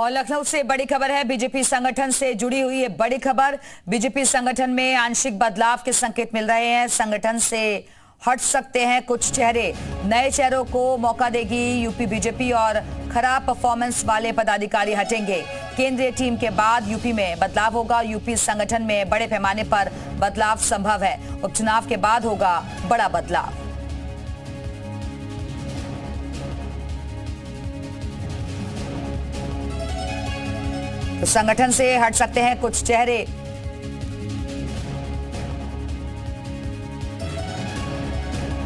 और लखनऊ से बड़ी खबर है, बीजेपी संगठन से जुड़ी हुई है बड़ी खबर। बीजेपी संगठन में आंशिक बदलाव के संकेत मिल रहे हैं। संगठन से हट सकते हैं कुछ चेहरे, नए चेहरों को मौका देगी यूपी बीजेपी और खराब परफॉर्मेंस वाले पदाधिकारी हटेंगे। केंद्रीय टीम के बाद यूपी में बदलाव होगा। यूपी संगठन में बड़े पैमाने पर बदलाव संभव है। उपचुनाव के बाद होगा बड़ा बदलाव। तो संगठन से हट सकते हैं कुछ चेहरे,